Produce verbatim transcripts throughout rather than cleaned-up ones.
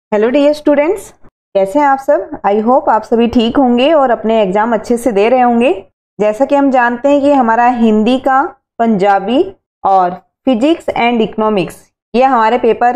Hello dear students, कैसे हैं आप सब। आई होप आप सभी ठीक होंगे और अपने एग्जाम अच्छे से दे रहे होंगे। जैसा कि हम जानते हैं कि हमारा हिंदी का, पंजाबी और फिजिक्स एंड इकोनॉमिक्स ये हमारे पेपर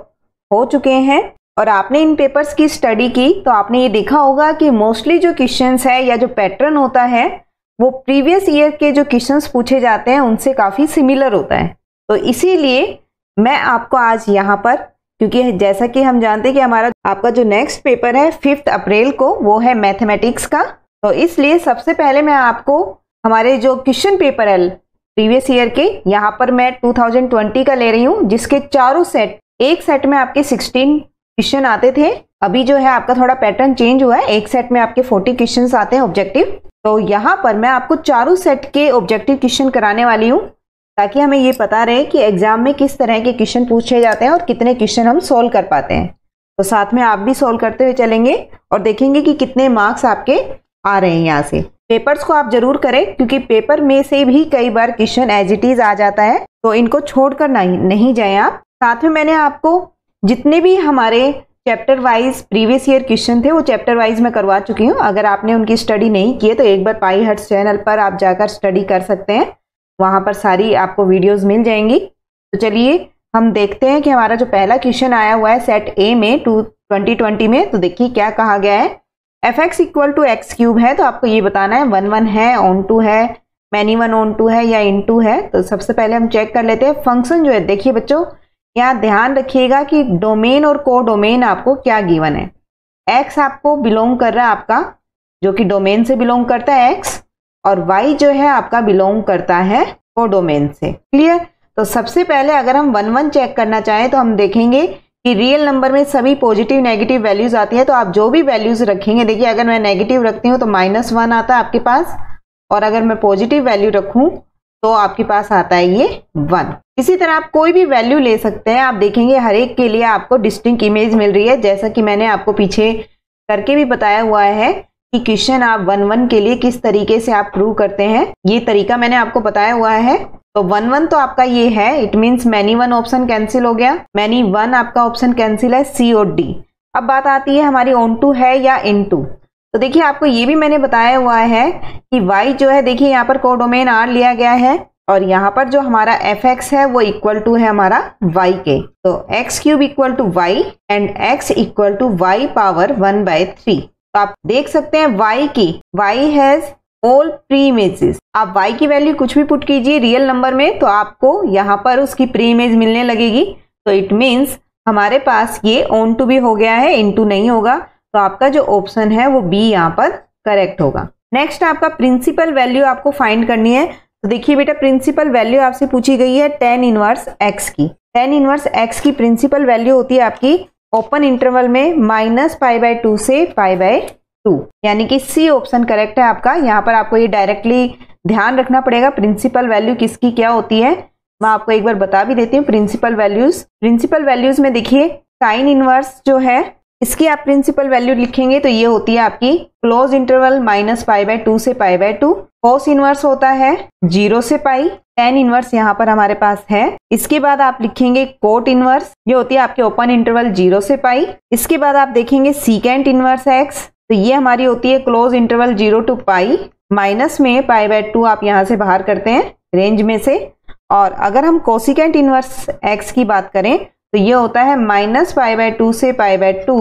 हो चुके हैं और आपने इन पेपर्स की स्टडी की तो आपने ये देखा होगा कि मोस्टली जो क्वेश्चंस है या जो पैटर्न होता है वो प्रीवियस ईयर के जो क्वेश्चंस पूछे जाते हैं उनसे काफ़ी सिमिलर होता है। तो इसीलिए मैं आपको आज यहाँ पर, क्योंकि जैसा कि हम जानते हैं कि हमारा आपका जो नेक्स्ट पेपर है फिफ्थ अप्रैल को वो है मैथमेटिक्स का, तो इसलिए सबसे पहले मैं आपको हमारे जो क्वेश्चन पेपर है प्रीवियस ईयर के, यहाँ पर मैं टू थाउजेंड ट्वेंटी का ले रही हूँ, जिसके चारों सेट, एक सेट में आपके सिक्सटीन क्वेश्चन आते थे। अभी जो है आपका थोड़ा पैटर्न चेंज हुआ है, एक सेट में आपके फोर्टी क्वेश्चन आते हैं ऑब्जेक्टिव। तो यहाँ पर मैं आपको चारों सेट के ऑब्जेक्टिव क्वेश्चन कराने वाली हूँ ताकि हमें ये पता रहे कि एग्जाम में किस तरह के क्वेश्चन पूछे जाते हैं और कितने क्वेश्चन हम सोल्व कर पाते हैं। तो साथ में आप भी सोल्व करते हुए चलेंगे और देखेंगे कि कितने मार्क्स आपके आ रहे हैं। यहाँ से पेपर्स को आप जरूर करें क्योंकि पेपर में से भी कई बार क्वेश्चन एज इट इज आ जाता है, तो इनको छोड़कर नहीं नहीं जाएं आप। साथ में मैंने आपको जितने भी हमारे chapter wise previous year question थे वो चैप्टर वाइज मैं करवा चुकी हूँ। अगर आपने उनकी स्टडी नहीं की है तो एक बार पाई हट्स चैनल पर आप जाकर स्टडी कर सकते हैं, वहां पर सारी आपको वीडियोस मिल जाएंगी। तो चलिए हम देखते हैं कि हमारा जो पहला क्वेश्चन आया हुआ है सेट ए में टू ट्वेंटी ट्वेंटी में, तो देखिए क्या कहा गया है। F x equal to x cube है, तो आपको ये बताना है वन वन है, ऑन टू है, मैनी वन ऑन टू है या इन टू है। तो सबसे पहले हम चेक कर लेते हैं फंक्शन जो है। देखिए बच्चों, यहाँ ध्यान रखिएगा कि डोमेन और को डोमेन आपको क्या गिवन है। एक्स आपको बिलोंग कर रहा है आपका, जो कि डोमेन से बिलोंग करता है एक्स, और y जो है आपका बिलोंग करता है कोडोमेन से। क्लियर। तो सबसे पहले अगर हम वन वन चेक करना चाहें तो हम देखेंगे कि रियल नंबर में सभी पॉजिटिव नेगेटिव वैल्यूज आती है। तो आप जो भी वैल्यूज रखेंगे, देखिए अगर मैं नेगेटिव रखती हूँ तो माइनस वन आता है आपके पास, और अगर मैं पॉजिटिव वैल्यू रखूं तो आपके पास आता है ये वन। इसी तरह आप कोई भी वैल्यू ले सकते हैं। आप देखेंगे हर एक के लिए आपको डिस्टिंक्ट इमेज मिल रही है, जैसा कि मैंने आपको पीछे करके भी बताया हुआ है कि क्वेश्चन आप वन वन के लिए किस तरीके से आप प्रूव करते हैं, ये तरीका मैंने आपको बताया हुआ है। तो वन वन तो आपका ये है, it means many one option cancel हो गया, मैनी वन आपका ऑप्शन कैंसिल है, सी और डी। अब बात आती है हमारी ऑन टू है या इन टू। तो देखिए आपको ये भी मैंने बताया हुआ है कि y जो है, देखिए यहाँ पर कोडोमेन आर लिया गया है और यहाँ पर जो हमारा एफ एक्स है वो इक्वल टू है हमारा y के। तो x cube equal to y and x equal to y power one by three. तो आप देख सकते हैं y की, y has all preimages. आप y की वैल्यू कुछ भी पुट कीजिए रियल नंबर में तो आपको यहाँ पर उसकी प्री इमेज मिलने लगेगी। तो इट मीन्स हमारे पास ये ऑन टू भी हो गया है, इन टू नहीं होगा। तो आपका जो ऑप्शन है वो बी यहाँ पर करेक्ट होगा। नेक्स्ट आपका प्रिंसिपल वैल्यू आपको फाइंड करनी है। तो देखिए बेटा, प्रिंसिपल वैल्यू आपसे पूछी गई है टेन इनवर्स एक्स की। टेन इनवर्स एक्स की प्रिंसिपल वैल्यू होती है आपकी ओपन इंटरवल में माइनस पाई बाय टू से पाई बाय टू, यानी कि सी ऑप्शन करेक्ट है आपका। यहाँ पर आपको ये डायरेक्टली ध्यान रखना पड़ेगा प्रिंसिपल वैल्यू किसकी क्या होती है। मैं आपको एक बार बता भी देती हूँ प्रिंसिपल वैल्यूज। प्रिंसिपल वैल्यूज में देखिए साइन इनवर्स जो है इसकी आप प्रिंसिपल वैल्यू लिखेंगे तो ये होती है आपकी close interval minus pi by two से pi by two. Cos inverse होता है जीरो से पाई, टेन इनवर्स यहाँ पर हमारे पास है। इसके बाद आप लिखेंगे कोट इनवर्स, ये होती है आपके ओपन इंटरवल जीरो से पाई। इसके बाद आप देखेंगे सीकेंट इनवर्स एक्स, तो ये हमारी होती है close interval zero to pi, minus में पाई बाय टू आप यहाँ से बाहर करते हैं रेंज में से। और अगर हम कोसिकेंट इनवर्स एक्स की बात करें तो ये होता है माइनस पाई बाय टू से पाई बाय टू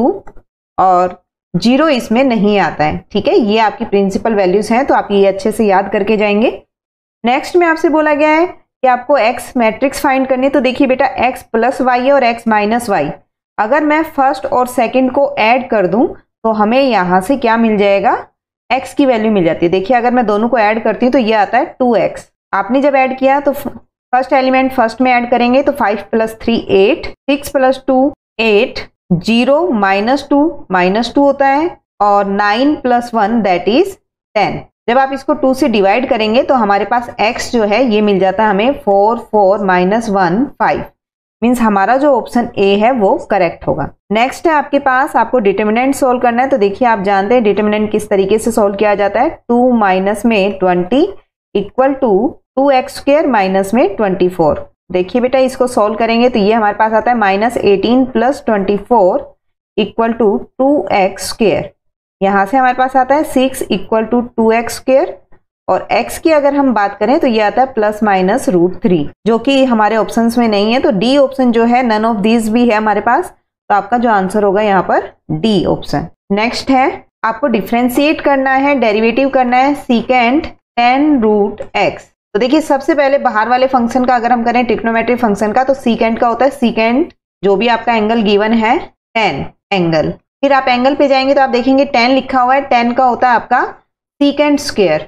और जीरो इसमें नहीं आता है। ठीक है, ये आपकी प्रिंसिपल वैल्यूज हैं, तो आप ये अच्छे से याद करके जाएंगे। नेक्स्ट में आपसे बोला गया है कि आपको x मैट्रिक्स फाइंड करनी है। तो देखिए बेटा, x प्लस वाई और x माइनस वाई, अगर मैं फर्स्ट और सेकंड को ऐड कर दूं तो हमें यहाँ से क्या मिल जाएगा, x की वैल्यू मिल जाती है। देखिए अगर मैं दोनों को ऐड करती हूँ तो ये आता है टू एक्स। आपने जब ऐड किया तो फर्स्ट एलिमेंट फर्स्ट में ऐड करेंगे तो five plus three eight, six plus two eight, zero minus two minus two होता है, और nine plus one that is ten. जब आप इसको टू से डिवाइड करेंगे तो हमारे पास x जो है ये मिल जाता है हमें four, four minus one five. Means हमारा जो ऑप्शन ए है वो करेक्ट होगा। नेक्स्ट है आपके पास, आपको डिटर्मिनेंट सोल्व करना है। तो देखिए आप जानते हैं डिटर्मिनेंट किस तरीके से सोल्व किया जाता है। टू माइनस में twenty equal to two x square minus में ट्वेंटी फोर। देखिए बेटा, इसको सोल्व करेंगे तो ये हमारे पास आता है minus eighteen plus twenty four equal to two x square. यहाँ से हमारे पास आता है six equal to two x square, और x की अगर हम बात करें तो ये आता है प्लस माइनस रूट थ्री, जो कि हमारे ऑप्शंस में नहीं है। तो डी ऑप्शन जो है, नन ऑफ दीज भी है हमारे पास, तो आपका जो आंसर होगा यहाँ पर डी ऑप्शन। नेक्स्ट है, आपको डिफ्रेंशिएट करना है, डेरिवेटिव करना है सीकेंट टेन रूट एक्स। तो देखिए सबसे पहले बाहर वाले फंक्शन का अगर हम करें ट्रिग्नोमेट्रिक फंक्शन का, तो सीकेंट का होता है सीकेंट जो भी आपका एंगल गिवन है टेन एंगल। फिर आप एंगल पे जाएंगे तो आप देखेंगे टेन लिखा हुआ है, टेन का होता है आपका सीकेंट स्क्वायर,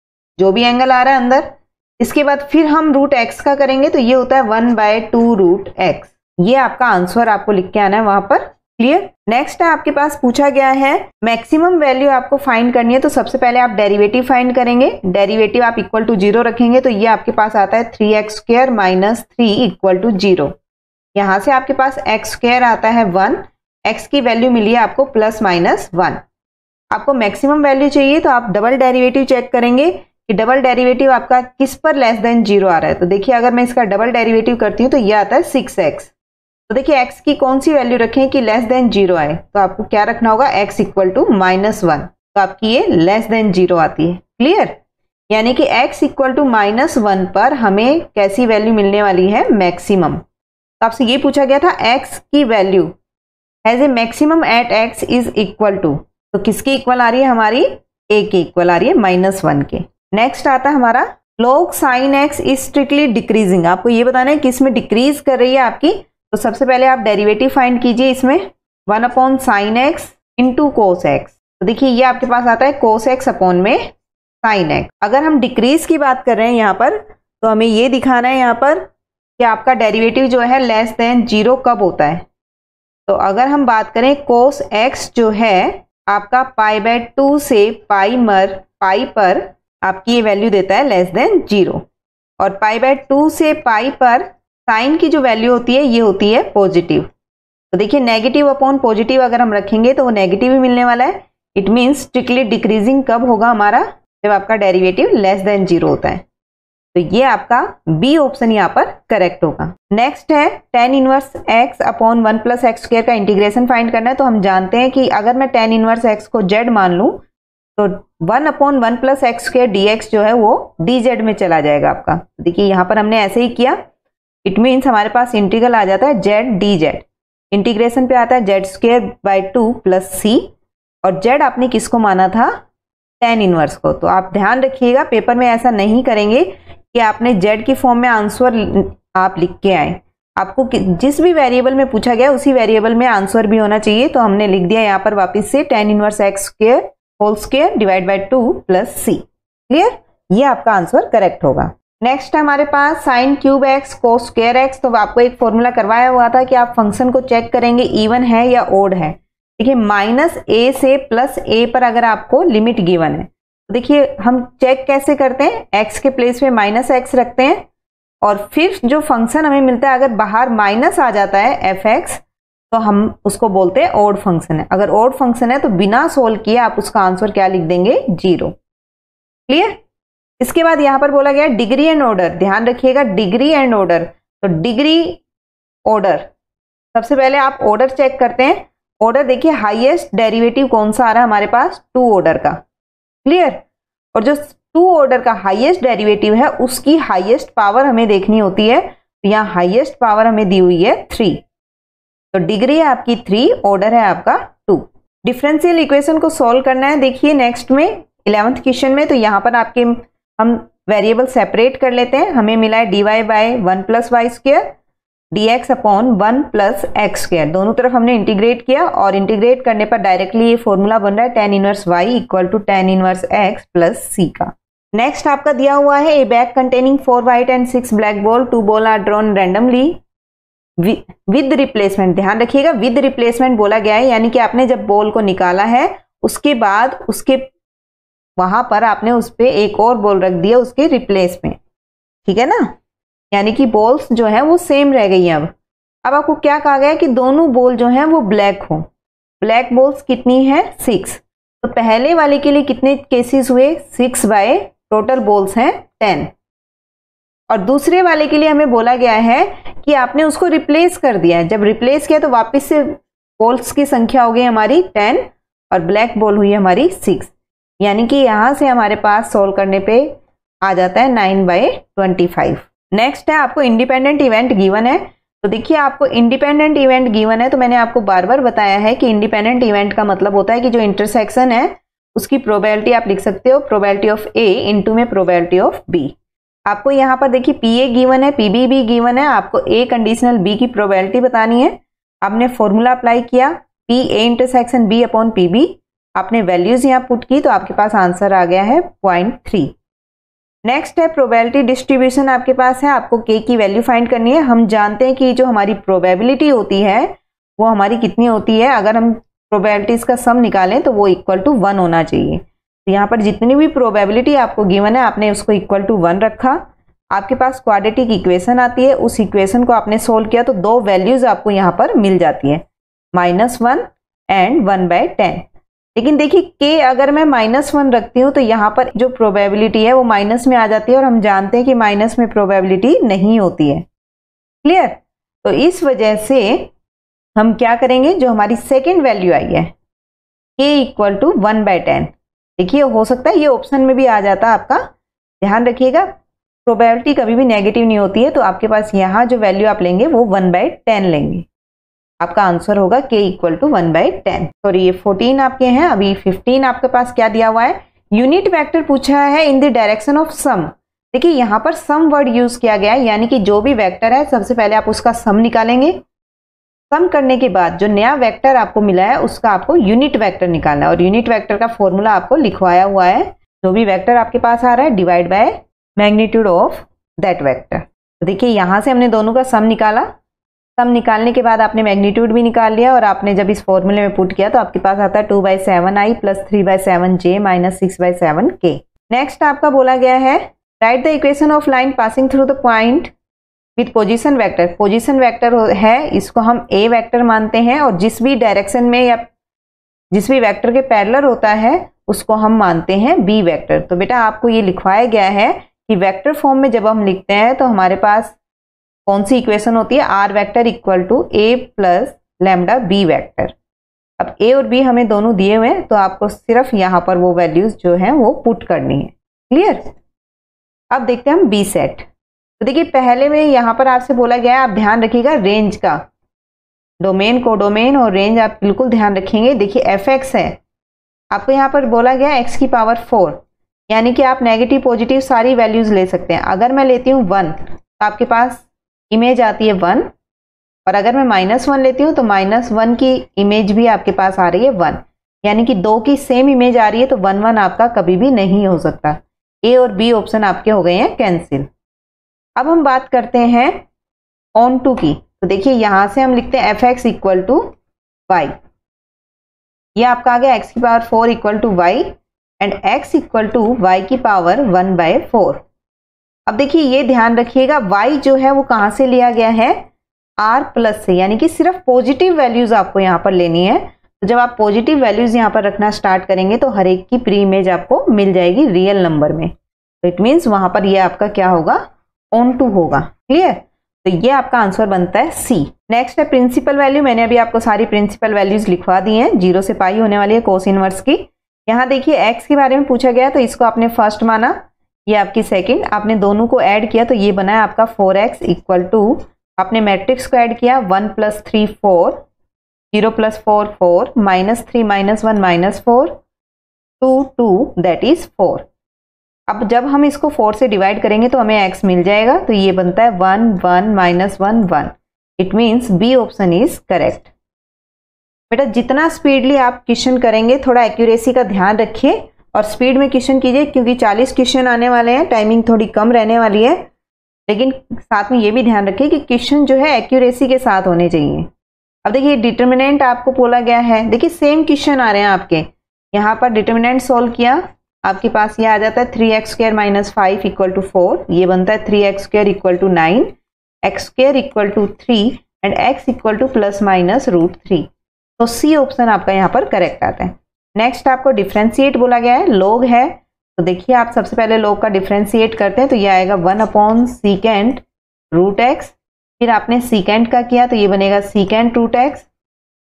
जो भी एंगल आ रहा है अंदर। इसके बाद फिर हम रूट एक्स का करेंगे तो ये होता है one by two root x. ये आपका आंसर आपको लिख के आना है वहां पर। क्लियर। नेक्स्ट है, आपके पास पूछा गया है मैक्सिमम वैल्यू आपको फाइंड करनी है। तो सबसे पहले आप डेरिवेटिव फाइंड करेंगे, डेरिवेटिव आप इक्वल टू जीरो रखेंगे तो ये आपके पास आता है three x square minus three equal to zero. यहाँ से आपके पास एक्स स्क्वायर आता है वन, एक्स की वैल्यू मिली है आपको प्लस माइनस वन। आपको मैक्सिमम वैल्यू चाहिए तो आप डबल डेरिवेटिव चेक करेंगे कि डबल डेरिवेटिव आपका किस पर लेस देन जीरो आ रहा है। तो देखिए अगर मैं इसका डबल डेरिवेटिव करती हूँ तो ये आता है सिक्स एक्स। तो देखिए x की कौन सी वैल्यू रखें कि लेस देन जीरो आए, तो आपको क्या रखना होगा, x equal to minus one, तो आपकी ये लेस देन जीरो आती है। क्लियर। यानी कि x equal to minus one पर हमें कैसी वैल्यू मिलने वाली है, मैक्सिमम। तो आपसे ये पूछा गया था x की value has a maximum at x is equal to, तो किसके इक्वल आ रही है हमारी, a के इक्वल आ रही है, माइनस वन के। नेक्स्ट आता है हमारा log sin x is strictly decreasing. आपको ये बताना है कि इसमें डिक्रीज कर रही है आपकी। तो सबसे पहले आप डेरिवेटिव फाइंड कीजिए इसमें, one upon sine x into cos x. तो देखिए ये आपके पास आता है कोस एक्स अपॉन में साइन एक्स। अगर हम डिक्रीज की बात कर रहे हैं यहाँ पर, तो हमें ये दिखाना है यहाँ पर कि आपका डेरिवेटिव जो है लेस देन जीरो कब होता है। तो अगर हम बात करें कोस एक्स जो है आपका पाई बाय टू से पाई मर पाई पर आपकी ये वैल्यू देता है लेस देन जीरो, और पाई बाय टू से पाई पर साइन की जो वैल्यू होती है ये होती है पॉजिटिव। तो देखिए नेगेटिव अपॉन पॉजिटिव अगर हम रखेंगे तो वो नेगेटिव ही मिलने वाला है। इट मीन्स स्ट्रिक्टली डिक्रीजिंग कब होगा हमारा, जब आपका डेरिवेटिव लेस देन जीरो होता है। तो ये आपका बी ऑप्शन यहाँ पर करेक्ट होगा। नेक्स्ट है tan inverse x upon one plus x square का इंटीग्रेशन फाइंड करना है। तो हम जानते हैं कि अगर मैं टेन इनवर्स एक्स को जेड मान लूं तो one upon one plus x square d x जो है वो डी जेड में चला जाएगा आपका। देखिए यहाँ पर हमने ऐसे ही किया, इट मीन्स हमारे पास इंटीग्रल आ जाता है जेड डी जेड। इंटीग्रेशन पे आता है z square by two plus C, और जेड आपने किसको माना था, टेन इनवर्स को। तो आप ध्यान रखिएगा पेपर में ऐसा नहीं करेंगे कि आपने जेड की फॉर्म में आंसर आप लिख के आए। आपको जिस भी वेरिएबल में पूछा गया उसी वेरिएबल में आंसर भी होना चाहिए। तो हमने लिख दिया यहाँ पर वापिस से tan inverse x square whole square divide by two plus C. Clear. ये आपका आंसर करेक्ट होगा। नेक्स्ट है हमारे पास sine cube x cos square x. तो आपको एक फॉर्मूला करवाया हुआ था कि आप फंक्शन को चेक करेंगे इवन है या ओड है। देखिए माइनस ए से प्लस ए पर अगर आपको लिमिट गिवन है, तो देखिए हम चेक कैसे करते हैं, एक्स के प्लेस पे माइनस एक्स रखते हैं, और फिर जो फंक्शन हमें मिलता है अगर बाहर माइनस आ जाता है एफ एक्स तो हम उसको बोलते हैं ओड फंक्शन है। अगर ओड फंक्शन है तो बिना सोल्व किए आप उसका आंसर क्या लिख देंगे, जीरो। क्लियर। इसके बाद यहां पर बोला गया डिग्री एंड ऑर्डर। ध्यान रखिएगा डिग्री एंड ऑर्डर। तो डिग्री ऑर्डर, सबसे पहले आप ऑर्डर चेक करते हैं। ऑर्डर देखिए हाईएस्ट डेरिवेटिव कौन सा आ रहा है हमारे पास, टू ऑर्डर का। क्लियर। और जो टू ऑर्डर का हाईएस्ट डेरिवेटिव है उसकी हाईएस्ट पावर हमें देखनी होती है। तो यहाँ हाईएस्ट पावर हमें दी हुई है थ्री, तो डिग्री है आपकी थ्री, ऑर्डर है आपका टू। डिफरेंशियल इक्वेशन को सॉल्व करना है। देखिए नेक्स्ट में इलेवेंथ क्वेश्चन में, तो यहाँ पर आपके हम वेरिएबल सेपरेट कर लेते हैं। हमें मिला है d y by one plus y square d x upon one plus x square. दोनों तरफ हमने इंटीग्रेट किया, और इंटीग्रेट करने पर डायरेक्टली ये फॉर्मूला बन रहा है tan inverse y equal to tan inverse x plus C का। नेक्स्ट आपका दिया हुआ है a bag containing four white and six black ball, two ball are drawn randomly with replacement. ध्यान रखिएगा विद रिप्लेसमेंट बोला गया है, यानी कि आपने जब बॉल को निकाला है उसके बाद उसके वहां पर आपने उस पर एक और बॉल रख दिया उसके रिप्लेस में। ठीक है ना, यानी कि बॉल्स जो है वो सेम रह गई हैं। अब अब आपको क्या कहा गया है कि दोनों बॉल जो हैं वो ब्लैक हो। ब्लैक बॉल्स कितनी है, सिक्स। तो पहले वाले के लिए कितने केसेस हुए, सिक्स बाय टोटल बॉल्स हैं टेन। और दूसरे वाले के लिए हमें बोला गया है कि आपने उसको रिप्लेस कर दिया है। जब रिप्लेस किया तो वापस से बॉल्स की संख्या हो गई हमारी टेन और ब्लैक बॉल हुई हमारी सिक्स, यानी कि यहाँ से हमारे पास सोल्व करने पे आ जाता है nine by twenty five. Next है आपको इंडिपेंडेंट इवेंट गिवन है। तो देखिए आपको इंडिपेंडेंट इवेंट गिवन है, तो मैंने आपको बार बार बताया है कि इंडिपेंडेंट इवेंट का मतलब होता है कि जो इंटरसेक्शन है उसकी प्रोबेबिलिटी आप लिख सकते हो प्रोबेबिलिटी ऑफ ए इनटू में प्रोबेबिलिटी ऑफ बी। आपको यहाँ पर देखिए पी ए गिवन है, पी बी भी गिवन है, आपको ए कंडीशनल बी की प्रोबेबिलिटी बतानी है। आपने फॉर्मूला अप्लाई किया P A intersection B upon P B, आपने वैल्यूज यहाँ पुट की तो आपके पास आंसर आ गया है पॉइंट थ्री। नेक्स्ट है प्रोबेबिलिटी डिस्ट्रीब्यूशन आपके पास है, आपको के की वैल्यू फाइंड करनी है। हम जानते हैं कि जो हमारी प्रोबेबिलिटी होती है वो हमारी कितनी होती है, अगर हम प्रोबेबिलिटीज का सम निकालें तो वो इक्वल टू वन होना चाहिए। तो यहाँ पर जितनी भी प्रोबेबिलिटी आपको गिवन है आपने उसको इक्वल टू वन रखा। आपके पास क्वाड्रेटिक इक्वेशन आती है, उस इक्वेशन को आपने सोल्व किया तो दो वैल्यूज आपको यहाँ पर मिल जाती है, minus one and one by ten. लेकिन देखिए के अगर मैं माइनस वन रखती हूँ तो यहाँ पर जो प्रोबेबिलिटी है वो माइनस में आ जाती है और हम जानते हैं कि माइनस में प्रोबेबिलिटी नहीं होती है। क्लियर? तो इस वजह से हम क्या करेंगे, जो हमारी सेकेंड वैल्यू आई है k equal to one by ten, देखिए हो सकता है ये ऑप्शन में भी आ जाता है आपका, ध्यान रखिएगा प्रोबेबिलिटी कभी भी नेगेटिव नहीं होती है। तो आपके पास यहाँ जो वैल्यू आप लेंगे वो वन बाय टेन लेंगे, आपका आंसर होगा k equal to one by ten. Sorry ये फोर्टीन आपके हैं, अभी फिफ्टीन आपके पास क्या दिया हुआ है, यूनिट वेक्टर पूछा है in the direction of sum. देखिए यहाँ पर सम वर्ड यूज किया गया है, यानी कि जो भी वेक्टर है सबसे पहले आप उसका सम निकालेंगे, सम करने के बाद जो नया वेक्टर आपको मिला है उसका आपको यूनिट वेक्टर निकालना है और यूनिट वेक्टर का फॉर्मूला आपको लिखवाया हुआ है। जो भी वेक्टर आपके पास आ रहा है divide by magnitude of that vector. तो देखिए यहाँ से हमने दोनों का सम निकाला, सम निकालने के बाद आपने मैग्नीट्यूड भी निकाल लिया और आपने जब इस फॉर्मूले में पुट किया तो आपके पास आता है two by seven i plus three by seven j minus six by seven k. Next आपका बोला गया है write the equation of line passing through the point with position vector. Position vector है, इसको हम ए वेक्टर मानते हैं और जिस भी डायरेक्शन में या जिस भी वेक्टर के पैरेलल होता है उसको हम मानते हैं बी वेक्टर। तो बेटा आपको ये लिखवाया गया है कि वेक्टर फॉर्म में जब हम लिखते हैं तो हमारे पास कौन सी इक्वेशन होती है, r vector equal to A plus lambda b vector. अब ए और बी हमें दोनों दिए हुए हैं तो आपको सिर्फ यहाँ पर वो वैल्यूज जो हैं वो पुट करनी है। क्लियर? अब देखते हैं हम बी सेट। तो देखिए पहले में यहाँ पर आपसे बोला गया है, आप ध्यान रखिएगा रेंज का, डोमेन को डोमेन और रेंज आप बिल्कुल ध्यान रखेंगे। देखिए एफ एक्स है, आपको यहाँ पर बोला गया एक्स की पावर फोर, यानी कि आप नेगेटिव पॉजिटिव सारी वैल्यूज ले सकते हैं। अगर मैं लेती हूँ वन तो आपके पास इमेज आती है वन, और अगर मैं माइनस वन लेती हूँ तो माइनस वन की इमेज भी आपके पास आ रही है वन, यानी कि दो की सेम इमेज आ रही है तो वन वन आपका कभी भी नहीं हो सकता। ए और बी ऑप्शन आपके हो गए हैं कैंसिल। अब हम बात करते हैं ऑन टू की। तो देखिए यहां से हम लिखते हैं f x equal to y, ये आपका आ गया एक्स की power four equal to y and x equal to y की पावर वन बाय फोर। अब देखिए ये ध्यान रखिएगा y जो है वो कहां से लिया गया है, r प्लस से, यानी कि सिर्फ पॉजिटिव वैल्यूज आपको यहाँ पर लेनी है। तो जब आप पॉजिटिव वैल्यूज यहाँ पर रखना स्टार्ट करेंगे तो हर एक की प्री इमेज आपको मिल जाएगी रियल नंबर में। तो इट मीन्स वहां पर ये आपका क्या होगा, ऑन टू होगा। क्लियर? तो ये आपका आंसर बनता है सी। नेक्स्ट है प्रिंसिपल वैल्यू। मैंने अभी आपको सारी प्रिंसिपल वैल्यूज लिखवा दी हैं, जीरो से पाई होने वाली है कोस इनवर्स की। यहाँ देखिए एक्स के बारे में पूछा गया तो इसको आपने फर्स्ट माना, ये आपकी सेकंड, आपने दोनों को ऐड किया तो ये बना है आपका फोर एक्स इक्वल टू, आपने मैट्रिक्स को ऐड किया one plus three four, zero plus four four, minus three minus one minus four, two two that is four. अब जब हम इसको फोर से डिवाइड करेंगे तो हमें x मिल जाएगा, तो ये बनता है one one minus one one. It means b option is correct. बेटा जितना स्पीडली आप क्वेश्चन करेंगे थोड़ा एक्यूरेसी का ध्यान रखिए और स्पीड में क्वेश्चन कीजिए, क्योंकि चालीस क्वेश्चन आने वाले हैं, टाइमिंग थोड़ी कम रहने वाली है। लेकिन साथ में ये भी ध्यान रखिए कि क्वेश्चन जो है एक्यूरेसी के साथ होने चाहिए। अब देखिए डिटर्मिनेंट आपको बोला गया है, देखिए सेम क्वेश्चन आ रहे हैं आपके, यहाँ पर डिटर्मिनेंट सोल्व किया, आपके पास ये आ जाता है three x square minus five equal to four, ये बनता है three x square equal to nine, x square equal to three and x equal to plus minus root three. तो सी ऑप्शन आपका यहाँ पर करेक्ट आता है। नेक्स्ट आपको डिफ्रेंशिएट बोला गया है, लोग है, तो देखिए आप सबसे पहले लोग का डिफ्रेंशिएट करते हैं तो ये आएगा one upon secant root x, फिर आपने सीकेंट का किया तो ये बनेगा secant root x,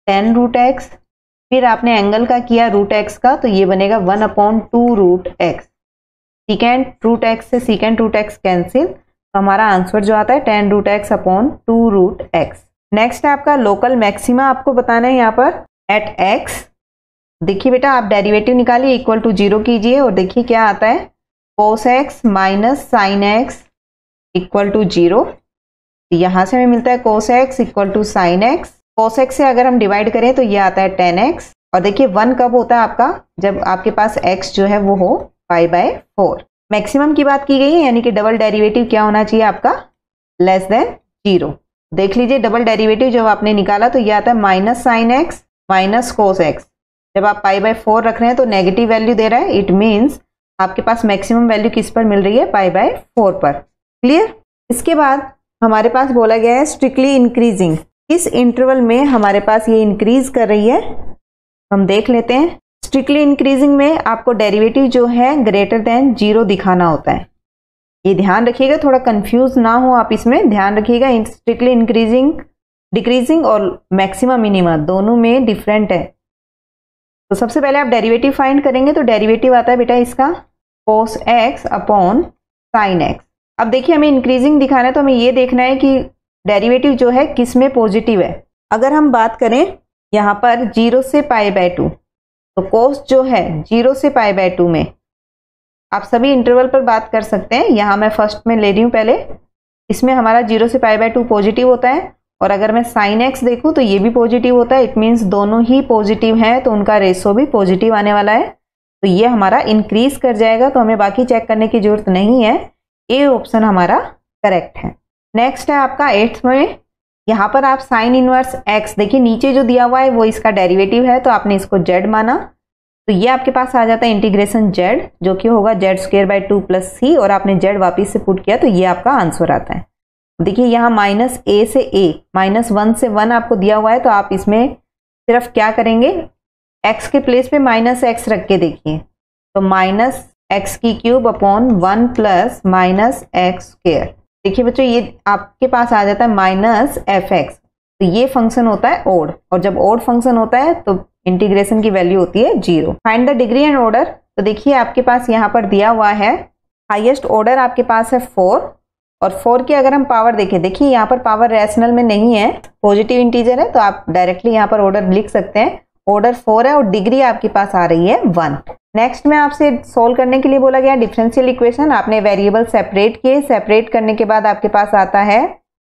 tan root x, फिर आपने एंगल का किया रूट एक्स का, तो ये बनेगा one upon two root x. Secant root x से सीकेंट रूट एक्स कैंसिल, तो हमारा आंसर जो आता है tan root x upon two root x. Next है आपका लोकल मैक्सिमा, आपको बताना है यहाँ पर एट एक्स। देखिए बेटा, आप डेरिवेटिव निकालिए, इक्वल टू जीरो कीजिए और देखिए क्या आता है, cos x minus sine x equal to zero. यहाँ से हमें मिलता है cos x equal to sine x. Cos x से अगर हम डिवाइड करें तो ये आता है टेन एक्स। और देखिए वन कब होता है आपका, जब आपके पास x जो है वो हो पाई बाय फोर। मैक्सिमम की बात की गई है, यानी कि डबल डेरिवेटिव क्या होना चाहिए आपका, लेस देन जीरो। देख लीजिए डबल डेरिवेटिव जब आपने निकाला तो ये आता है minus sine x minus cos x. जब आप पाई बाय फोर रख रहे हैं तो नेगेटिव वैल्यू दे रहा है, इट मीन्स आपके पास मैक्सिमम वैल्यू किस पर मिल रही है, पाई बाय फोर पर। क्लियर। इसके बाद हमारे पास बोला गया है स्ट्रिक्टली इंक्रीजिंग, किस इंटरवल में हमारे पास ये इंक्रीज कर रही है, हम देख लेते हैं। स्ट्रिक्टली इंक्रीजिंग में आपको डेरिवेटिव जो है ग्रेटर देन जीरो दिखाना होता है। ये ध्यान रखिएगा, थोड़ा कंफ्यूज ना हो आप, इसमें ध्यान रखिएगा। स्ट्रिक्टली इंक्रीजिंग डिक्रीजिंग और मैक्सिमा मिनिमा दोनों में डिफरेंट है। तो सबसे पहले आप डेरिवेटिव फाइंड करेंगे, तो डेरिवेटिव आता है बेटा इसका cos x upon sine x. अब देखिए हमें इंक्रीजिंग दिखाना है, तो हमें ये देखना है कि डेरिवेटिव जो है किस में पॉजिटिव है। अगर हम बात करें यहाँ पर जीरो से पाई बाय टू, तो कोस जो है जीरो से पाई बाय टू में, आप सभी इंटरवल पर बात कर सकते हैं। यहाँ मैं फर्स्ट में ले रही हूँ पहले, इसमें हमारा जीरो से पाई बाय टू पॉजिटिव होता है। और अगर मैं साइन एक्स देखूँ तो ये भी पॉजिटिव होता है, इट मीन्स दोनों ही पॉजिटिव हैं, तो उनका रेशो भी पॉजिटिव आने वाला है। तो ये हमारा इंक्रीज कर जाएगा, तो हमें बाकी चेक करने की जरूरत नहीं है, ए ऑप्शन हमारा करेक्ट है। नेक्स्ट है आपका एट्थ में, यहाँ पर आप साइन इनवर्स एक्स, देखिए नीचे जो दिया हुआ है वो इसका डेरिवेटिव है, तो आपने इसको जेड माना, तो ये आपके पास आ जाता है इंटीग्रेशन जेड, जो कि होगा Z square by two plus C, और आपने जेड वापिस से पुट किया तो ये आपका आंसर आता है। देखिए यहाँ माइनस ए से ए, माइनस वन से वन आपको दिया हुआ है, तो आप इसमें सिर्फ क्या करेंगे, एक्स के प्लेस पे माइनस एक्स रख के देखिए, तो माइनस एक्स की cube upon one plus minus x square. देखिए बच्चों ये आपके पास आ जाता है माइनस एफ एक्स। तो ये फंक्शन होता है ओड, और जब ओड फंक्शन होता है तो इंटीग्रेशन की वैल्यू होती है zero. Find the degree and order, तो देखिए आपके पास यहाँ पर दिया हुआ है हाईएस्ट ऑर्डर आपके पास है फोर, और फोर की अगर हम पावर देखें, देखिए यहाँ पर पावर रैशनल में नहीं है, पॉजिटिव इंटीजर है, तो आप डायरेक्टली यहाँ पर ऑर्डर लिख सकते हैं। ऑर्डर फोर है और डिग्री आपके पास आ रही है वन। नेक्स्ट में आपसे सोल्व करने के लिए बोला गया डिफरेंशियल इक्वेशन, आपने वेरिएबल सेपरेट किए, सेपरेट करने के बाद आपके पास आता है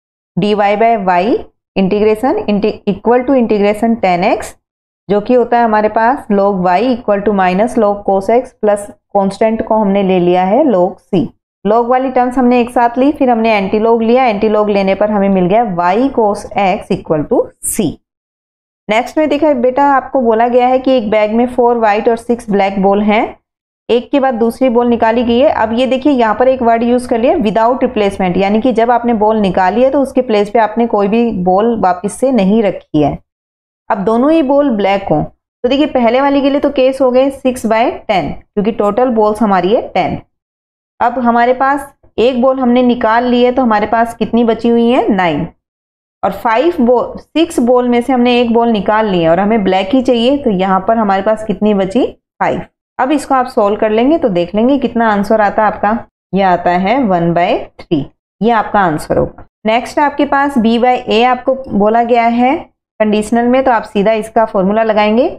d y by y integration equal to integration tan x, जो कि होता है हमारे पास log y equal to minus log cos x plus constant को हमने ले लिया है log c। log वाली टर्म्स हमने एक साथ ली, फिर हमने एंटी लॉग लिया, एंटी लॉग लेने पर हमें मिल गया y cos x equal to c। Next में देखा बेटा, आपको बोला गया है कि एक बैग में फोर व्हाइट और सिक्स ब्लैक बॉल हैं, एक के बाद दूसरी बॉल निकाली गई है। अब ये देखिए यहाँ पर एक वर्ड यूज कर लिया विदाउट रिप्लेसमेंट, यानी कि जब आपने बॉल निकाली है तो उसके प्लेस पे आपने कोई भी बॉल वापस से नहीं रखी है। अब दोनों ही बॉल ब्लैक हों, तो देखिए पहले वाली के लिए तो केस हो गए सिक्स बाय टेन, क्योंकि टोटल बॉल्स हमारी है टेन। अब हमारे पास एक बॉल हमने निकाल ली है, तो हमारे पास कितनी बची हुई है, नाइन। और फाइव बॉल सिक्स बॉल में से हमने एक बॉल निकाल ली है और हमें ब्लैक ही चाहिए, तो यहाँ पर हमारे पास कितनी बची, फाइव। अब इसको आप सोल्व कर लेंगे तो देख लेंगे कितना आंसर आता है आपका, ये आता है वन बाय थ्री, ये आपका आंसर होगा। नेक्स्ट आपके पास बी बाय ए आपको बोला गया है कंडीशनल में, तो आप सीधा इसका फॉर्मूला लगाएंगे,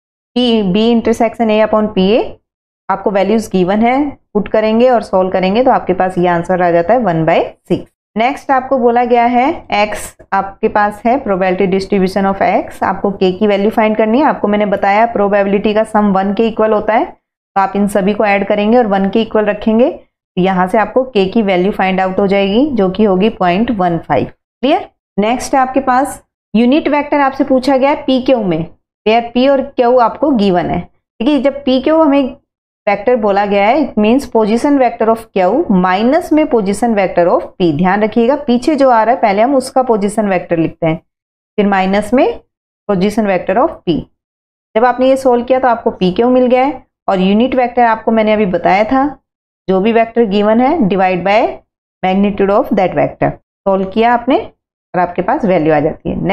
p B intersection a upon p a, आपको वैल्यूज गिवन है, पुट करेंगे और सोल्व करेंगे तो आपके पास ये आंसर आ जाता है वन बाय सिक्स। नेक्स्ट आपको बोला गया है x आपके पास है प्रोबेबिलिटी डिस्ट्रीब्यूशन ऑफ x, आपको k की वैल्यू फाइंड करनी है। आपको मैंने बताया प्रोबेबिलिटी का सम वन के इक्वल होता है, तो आप इन सभी को ऐड करेंगे और वन के इक्वल रखेंगे, तो यहाँ से आपको k की वैल्यू फाइंड आउट हो जाएगी, जो कि होगी point one five. Clear. Next आपके पास यूनिट वेक्टर आपसे पूछा गया है पी क्यू में, वेयर p और q आपको गिवन है। देखिए जब p क्यू हमें वेक्टर बोला गया है, it means position vector of q minus में पोजीशन वेक्टर ऑफ पी। ध्यान रखिएगा पीछे जो आ रहा है पहले हम उसका पोजीशन वेक्टर लिखते हैं, फिर माइनस में पोजीशन वेक्टर ऑफ पी। जब आपने ये सोल्व किया तो आपको पी क्यू मिल गया है, और यूनिट वेक्टर आपको मैंने अभी बताया था, जो भी वेक्टर गिवन है divide by magnitude of that vector. Solve किया आपने और आपके पास वैल्यू आ जाती है। ने,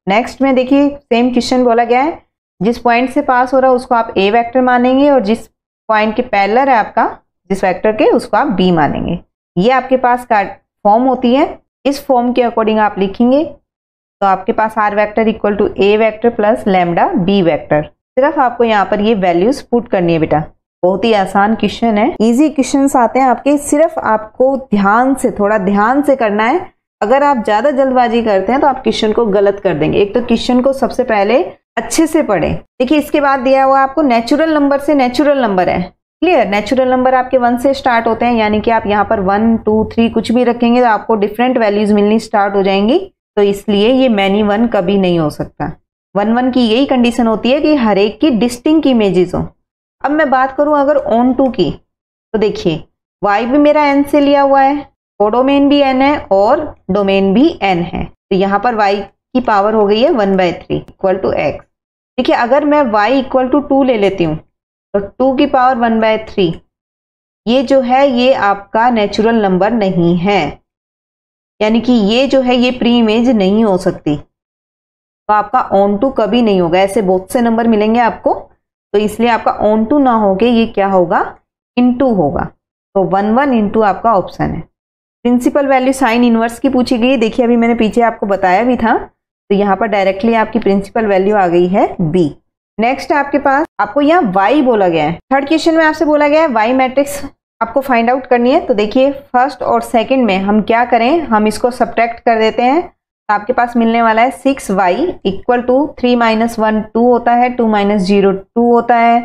नेक्स्ट में देखिए सेम क्वेश्चन बोला गया है, जिस पॉइंट से पास हो रहा है उसको आप ए वेक्टर मानेंगे और जिस पॉइंट के पैरेलल है आपका जिस वेक्टर के उसको आप बी मानेंगे। ये आपके पास फॉर्म होती है, इस फॉर्म के अकॉर्डिंग आप लिखेंगे तो आपके पास r vector equal to a vector plus lambda b vector. सिर्फ आपको यहाँ पर ये वैल्यूज पुट करनी है बेटा। बहुत ही आसान क्वेश्चन है, इजी क्वेश्चंस आते हैं आपके, सिर्फ आपको ध्यान से थोड़ा ध्यान से करना है। अगर आप ज्यादा जल्दबाजी करते हैं तो आप क्वेश्चन को गलत कर देंगे। एक तो क्वेश्चन को सबसे पहले अच्छे से पढ़ें। देखिए इसके बाद दिया हुआ आपको नेचुरल नंबर से नेचुरल नंबर है, क्लियर। नेचुरल नंबर आपके वन से स्टार्ट होते हैं, यानी कि आप यहाँ पर वन टू थ्री कुछ भी रखेंगे तो आपको डिफरेंट वैल्यूज मिलनी स्टार्ट हो जाएंगी। तो इसलिए ये मैनी वन कभी नहीं हो सकता। वन वन की यही कंडीशन होती है कि हर एक की डिस्टिंक्ट इमेजेस हो। अब मैं बात करूं अगर ऑन टू की, तो देखिए वाई भी मेरा एन से लिया हुआ है, कोडोमेन भी एन है और डोमेन भी एन है। तो यहाँ पर वाई की पावर हो गई है one by three equal to x. देखिए अगर मैं y इक्वल टू टू ले लेती हूँ तो टू की पावर वन बाय थ्री, ये जो है ये आपका नेचुरल नंबर नहीं है, यानी कि ये जो है ये प्री इमेज नहीं हो सकती। तो आपका ऑन टू कभी नहीं होगा, ऐसे बहुत से नंबर मिलेंगे आपको, तो इसलिए आपका ऑन टू ना होके ये क्या होगा, इनटू होगा। तो वन वन इनटू आपका ऑप्शन है। प्रिंसिपल वैल्यू साइन इनवर्स की पूछी गई। देखिए अभी मैंने पीछे आपको बताया भी था, तो यहाँ पर डायरेक्टली आपकी प्रिंसिपल वैल्यू आ गई है बी। नेक्स्ट आपके पास आपको यहाँ y बोला गया है। थर्ड क्वेश्चन में आपसे बोला गया है y मैट्रिक्स आपको फाइंड आउट करनी है। तो देखिए फर्स्ट और सेकंड में हम क्या करें, हम इसको सब्ट्रैक्ट कर देते हैं। तो आपके पास मिलने वाला है six y equal to three minus one two होता है, टू माइनस जीरो टू होता है,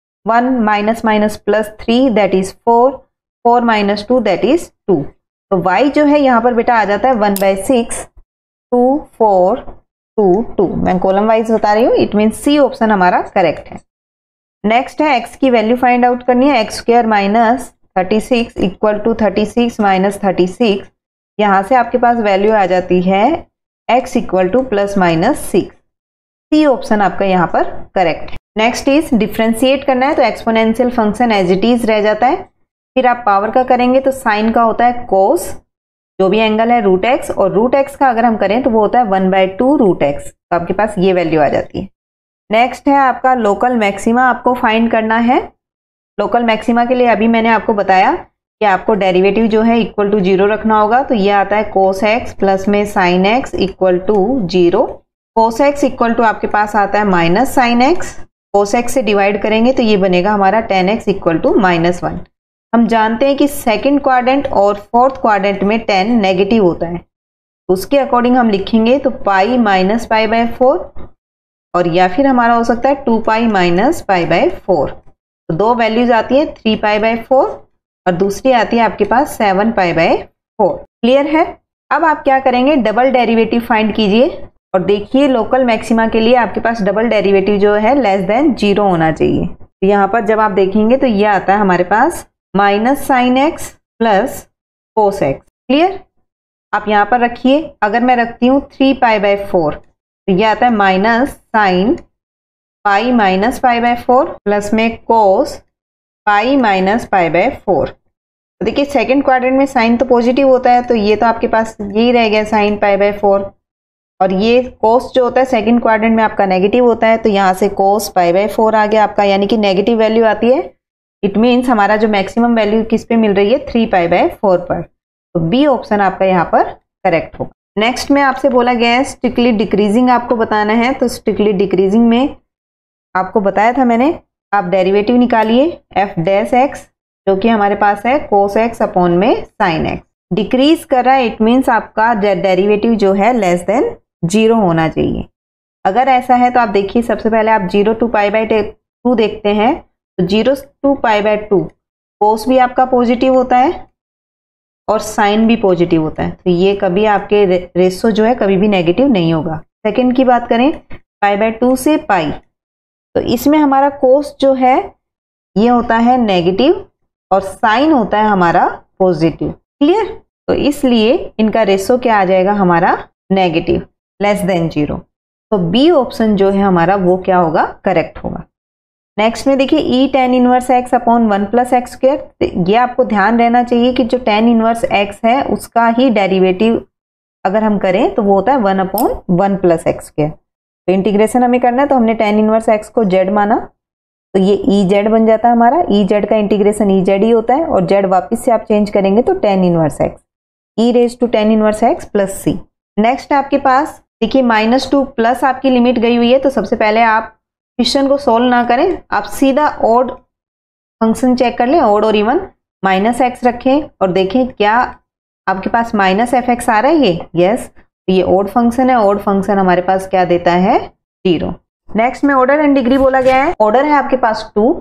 one minus minus plus three that is four, four minus two that is two. तो y जो है यहाँ पर बेटा आ जाता है one by six, two four two two. मैं कॉलम वाइज बता रही हूँ, इट मीन सी ऑप्शन हमारा करेक्ट है। नेक्स्ट है x की वैल्यू फाइंड आउट करनी है। X square minus thirty six equal to thirty six minus thirty six. यहाँ से आपके पास वैल्यू आ जाती है x equal to plus minus six. C option आपका यहाँ पर करेक्ट है। नेक्स्ट इज डिफ्रेंशिएट करना है, तो exponential function as it is रह जाता है। फिर आप पावर का करेंगे तो साइन का होता है कोस, जो भी एंगल है रूट एक्स, और रूट एक्स का अगर हम करें तो वो होता है one by two root x. तो आपके पास ये वैल्यू आ जाती है। नेक्स्ट है आपका लोकल मैक्सिमा आपको फाइंड करना है। लोकल मैक्सिमा के लिए अभी मैंने आपको बताया कि आपको डेरिवेटिव जो है इक्वल टू जीरो रखना होगा। तो ये आता है कोस एक्स प्लस में sine x equal to zero. Cos x equal to आपके पास आता है minus sine x. Cos x से डिवाइड करेंगे तो ये बनेगा हमारा tan x equal to minus one. हम जानते हैं कि सेकंड क्वाड्रेंट और फोर्थ क्वाड्रेंट में टेन नेगेटिव होता है, उसके अकॉर्डिंग हम लिखेंगे तो pi minus pi by four, और या फिर हमारा हो सकता है to pi minus pi by four. तो दो वैल्यूज आती है थ्री पाई बाय फोर और दूसरी आती है आपके पास seven pi by four. Clear है। अब आप क्या करेंगे, डबल डेरिवेटिव फाइंड कीजिए और देखिए लोकल मैक्सिमा के लिए आपके पास डबल डेरिवेटिव जो है लेस देन जीरो होना चाहिए। तो यहाँ पर जब आप देखेंगे तो ये आता है हमारे पास minus sine x plus cos x. Clear. आप यहाँ पर रखिए, अगर मैं रखती हूँ थ्री पाई बाय फोर तो ये आता है minus sine pi minus pi by four plus में cos pi minus pi by four. तो देखिए सेकंड क्वाड्रेंट में साइन तो पॉजिटिव होता है, तो ये तो आपके पास यही रह गया साइन पाई बाय फोर, और ये कोस जो होता है सेकंड क्वाड्रेंट में आपका नेगेटिव होता है, तो यहाँ से कोस पाई बाय फोर आ गया आपका, यानी कि नेगेटिव वैल्यू आती है। इट मीन्स हमारा जो मैक्सिमम वैल्यू किस पे मिल रही है, थ्री पाई बाय फोर पर। तो बी ऑप्शन आपका यहाँ पर करेक्ट होगा। नेक्स्ट में आपसे बोला गया है स्ट्रिक्टली डिक्रीजिंग आपको बताना है। तो स्ट्रिक्टली डिक्रीजिंग में आपको बताया था मैंने, आप डेरिवेटिव निकालिए एफ डैश एक्स जो कि हमारे पास है कोस एक्स अपॉन में साइन एक्स। डिक्रीज कर रहा है, इट मीन्स आपका डेरिवेटिव जो है लेस देन जीरो होना चाहिए। अगर ऐसा है तो आप देखिए सबसे पहले आप zero to pi by two देखते हैं, तो zero to pi by two cos भी आपका पॉजिटिव होता है और साइन भी पॉजिटिव होता है, तो ये कभी आपके रेशो जो है कभी भी नेगेटिव नहीं होगा। सेकंड की बात करें पाई बाय टू से पाई, तो इसमें हमारा कोस जो है ये होता है नेगेटिव और साइन होता है हमारा पॉजिटिव। क्लियर। तो इसलिए इनका रेशो क्या आ जाएगा हमारा नेगेटिव लेस देन जीरो। तो बी ऑप्शन जो है हमारा वो क्या होगा, करेक्ट होगा। नेक्स्ट में देखिए e tan inverse x upon one plus x square. ये आपको ध्यान रहना चाहिए कि जो टेन इनवर्स एक्स है उसका ही डेरिवेटिव अगर हम करें तो वो होता है one upon one plus x square. तो इंटीग्रेशन हमें करना है तो हमने टेन इनवर्स एक्स को जेड माना, तो ये ई जेड बन जाता है हमारा। ई जेड का इंटीग्रेशन ई जेड ही होता है और जेड वापस से आप चेंज करेंगे तो tan inverse x, e raise to tan inverse x plus c. Next आपके पास देखिए माइनस टू प्लस आपकी लिमिट गई हुई है, तो सबसे पहले आप क्वेश्चन को सोल्व ना करें, आप सीधा ऑड फंक्शन चेक कर लें, ऑड और इवन। माइनस एक्स रखें और देखें क्या आपके पास माइनस एफ एक्स आ रहा है, ये यस, तो ये ऑड फंक्शन है। ऑड फंक्शन हमारे पास क्या देता है, जीरो। नेक्स्ट में ऑर्डर एंड डिग्री बोला गया है। ऑर्डर है आपके पास टू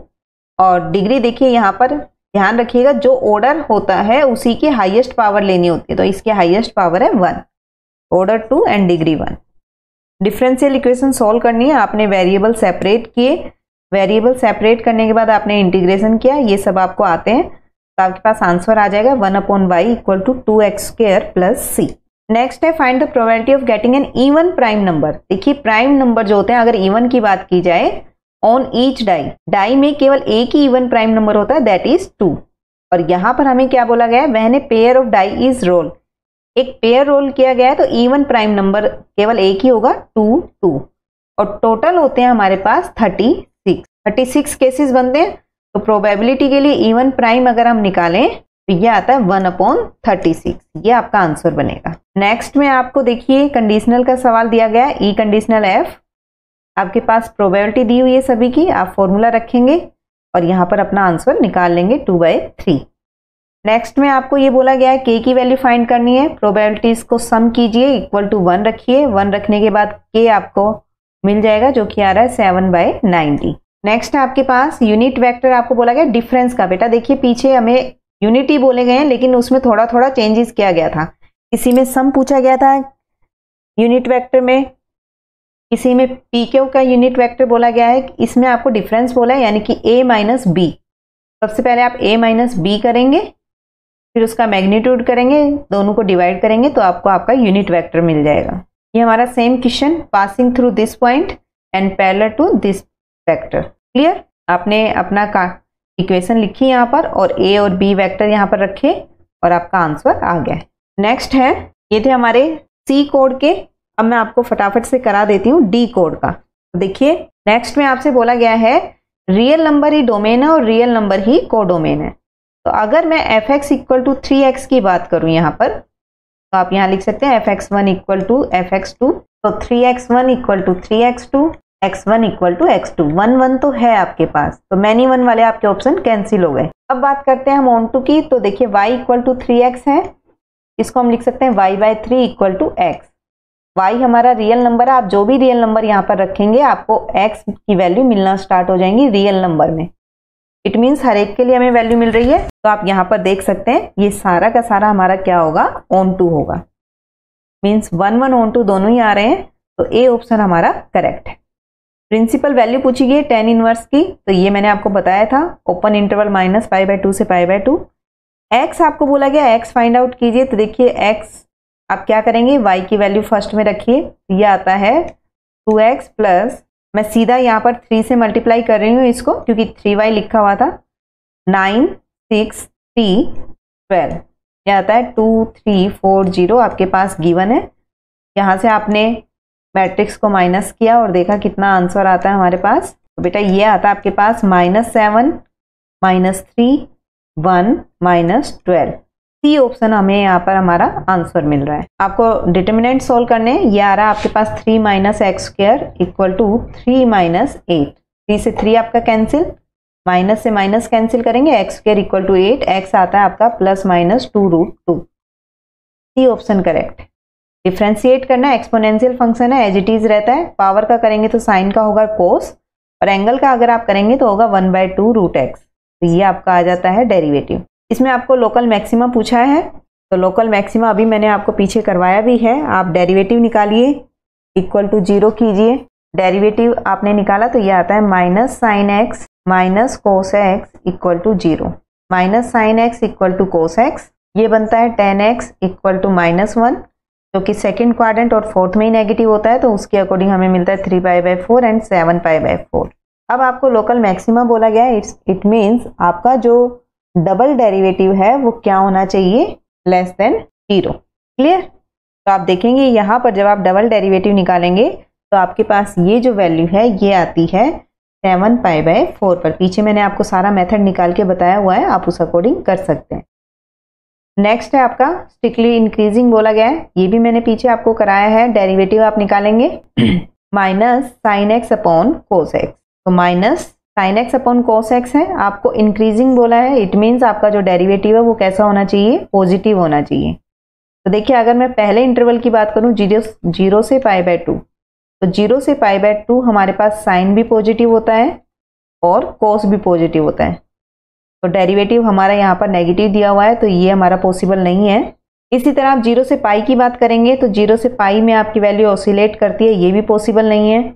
और डिग्री देखिए यहाँ पर ध्यान रखिएगा, जो ऑर्डर होता है उसी की हाईएस्ट पावर लेनी होती है, तो इसकी हाईएस्ट पावर है one. Order two and degree one. Differential equation solve करनी है, आपने वेरिएबल सेपरेट किए, वेरिएबल सेपरेट करने के बाद आपने इंटीग्रेशन किया, ये सब आपको आते हैं, तो आपके पास आंसर आ जाएगा one upon y equal to two x square plus c. Next है find the probability of getting an even prime number. देखिए प्राइम नंबर जो होते हैं, अगर इवन की बात की जाए, ऑन ईच डाई, डाई में केवल एक ही इवन प्राइम नंबर होता है, दैट इज टू। और यहां पर हमें क्या बोला गया है, when a pair of die is roll, एक पेयर रोल किया गया है तो इवन प्राइम नंबर केवल एक ही होगा, टू टू। और टोटल होते हैं हमारे पास thirty six, thirty six cases बनते हैं। तो प्रोबेबिलिटी के लिए इवन प्राइम अगर हम निकालें तो ये आता है वन अपॉन थर्टी सिक्स, ये आपका आंसर बनेगा। नेक्स्ट में आपको देखिए कंडीशनल का सवाल दिया गया है, ई कंडीशनल एफ। आपके पास प्रोबेबिलिटी दी हुई है सभी की, आप फॉर्मूला रखेंगे और यहाँ पर अपना आंसर निकाल लेंगे टू बाई थ्री। नेक्स्ट में आपको ये बोला गया है के की वैल्यू फाइंड करनी है, प्रोबेबिलिटीज को सम कीजिए, इक्वल टू वन रखिए, वन रखने के बाद के आपको मिल जाएगा जो कि आ रहा है सेवन बाई नाइनटी। नेक्स्ट है आपके पास यूनिट वेक्टर, आपको बोला गया डिफरेंस का। बेटा देखिए पीछे हमें यूनिटी बोले गए हैं लेकिन उसमें थोड़ा थोड़ा चेंजेस किया गया था, किसी में सम पूछा गया था यूनिट वेक्टर में, किसी में पी क्यू का यूनिट वेक्टर बोला गया है, इसमें आपको डिफरेंस बोला है यानी कि ए माइनस बी। सबसे पहले आप ए माइनस बी करेंगे, फिर उसका मैग्नीट्यूड करेंगे, दोनों को डिवाइड करेंगे तो आपको आपका यूनिट वेक्टर मिल जाएगा। ये हमारा same question, passing through this point and parallel to this vector. Clear, आपने अपना का इक्वेशन लिखी यहाँ पर और ए और बी वेक्टर यहाँ पर रखे और आपका आंसर आ गया। नेक्स्ट है, ये थे हमारे सी कोड के, अब मैं आपको फटाफट से करा देती हूँ डी कोड का। तो देखिए नेक्स्ट में आपसे बोला गया है रियल नंबर ही डोमेन है और रियल नंबर ही कोडोमेन है। तो अगर मैं f x equal to three x की बात करूं यहाँ पर, तो आप यहाँ लिख सकते हैं f x one equal to f x two, तो three x one equal to three x two, x one equal to x two. One one तो है आपके पास, तो मैनी वन वाले आपके ऑप्शन कैंसिल हो गए। अब बात करते हैं हम ऑन टू की, तो देखिए y equal to three x है, इसको हम लिख सकते हैं y by three equal to x. y हमारा रियल नंबर है, आप जो भी रियल नंबर यहाँ पर रखेंगे आपको x की वैल्यू मिलना स्टार्ट हो जाएंगी रियल नंबर में। इट मीन्स हर एक के लिए हमें वैल्यू मिल रही है, तो आप यहाँ पर देख सकते हैं ये सारा का सारा हमारा क्या होगा, ऑन टू होगा। Means one one on to दोनों ही आ रहे हैं, तो ए ऑप्शन हमारा करेक्ट है। प्रिंसिपल वैल्यू पूछी गई टेन इनवर्स की, तो ये मैंने आपको बताया था, open interval minus pi by two से पाई बाय टू। एक्स आपको बोला गया एक्स फाइंड आउट कीजिए, तो देखिए एक्स आप क्या करेंगे, वाई की वैल्यू फर्स्ट में रखिए, ये आता है टू एक्स प्लस, मैं सीधा यहाँ पर थ्री से मल्टीप्लाई कर रही हूँ इसको क्योंकि थ्री वाई लिखा हुआ था, नाइन सिक्स थ्री ट्वेल्व, यह आता है टू थ्री फोर जीरो आपके पास गिवन है। यहाँ से आपने मैट्रिक्स को माइनस किया और देखा कितना आंसर आता है हमारे पास, तो बेटा ये आता है आपके पास minus seven minus three one minus twelve. C option हमें यहाँ पर हमारा आंसर मिल रहा है। आपको डिटर्मिनेंट सोल्व करने, ये आ रहा है आपके पास three minus x square equal to three minus eight. Three से थ्री आपका कैंसिल, माइनस से माइनस कैंसिल करेंगे, x square equal to eight, x आता है आपका plus minus two root two. C option correct. Differentiate करना है, एक्सपोनेंशियल फंक्शन है, एज इट इज रहता है। पावर का करेंगे तो साइन का होगा कोस, और एंगल का अगर आप करेंगे तो होगा one by two root x. तो ये आपका आ जाता है डेरिवेटिव। इसमें आपको लोकल मैक्सिमा पूछा है, तो लोकल मैक्सिमा अभी मैंने आपको पीछे करवाया भी है। आप डेरिवेटिव निकालिए, इक्वल टू जीरो कीजिए, डेरिवेटिव आपने निकाला तो ये आता है minus sine x minus cos x equal to zero. Minus sine x equal to cos x, ये बनता है tan x equal to minus one, जो कि सेकेंड क्वाड्रेंट और फोर्थ में ही नेगेटिव होता है, तो उसके अकॉर्डिंग हमें मिलता है three pi by four and seven pi by four. अब आपको लोकल मैक्सिमा बोला गया है, इट्स इट मीन्स आपका जो डबल डेरिवेटिव है वो क्या होना चाहिए, लेस देन जीरो। क्लियर। तो तो आप देखेंगे यहाँ पर जब आप डबल डेरिवेटिव निकालेंगे तो आपके पास ये जो वैल्यू है ये आती है सेवन पाई बाय फोर पर। पीछे मैंने आपको सारा मेथड निकाल के बताया हुआ है, आप उस अकॉर्डिंग कर सकते हैं। नेक्स्ट है आपका स्ट्रिक्टली इंक्रीजिंग बोला गया है, ये भी मैंने पीछे आपको कराया है। डेरिवेटिव आप निकालेंगे minus sine x upon cos x. तो minus sine x upon cos x है, आपको इंक्रीजिंग बोला है, इट मीन्स आपका जो डेरिवेटिव है वो कैसा होना चाहिए, पॉजिटिव होना चाहिए। तो देखिए अगर मैं पहले इंटरवल की बात करूं जीरो जीरो से पाई बाय टू, तो जीरो से पाई बाय टू हमारे पास साइन भी पॉजिटिव होता है और कोस भी पॉजिटिव होता है। तो डेरिवेटिव हमारा यहाँ पर नेगेटिव दिया हुआ है, तो ये हमारा पॉसिबल नहीं है। इसी तरह आप जीरो से पाई की बात करेंगे तो जीरो से पाई में आपकी वैल्यू ऑसिलेट करती है, ये भी पॉसिबल नहीं है।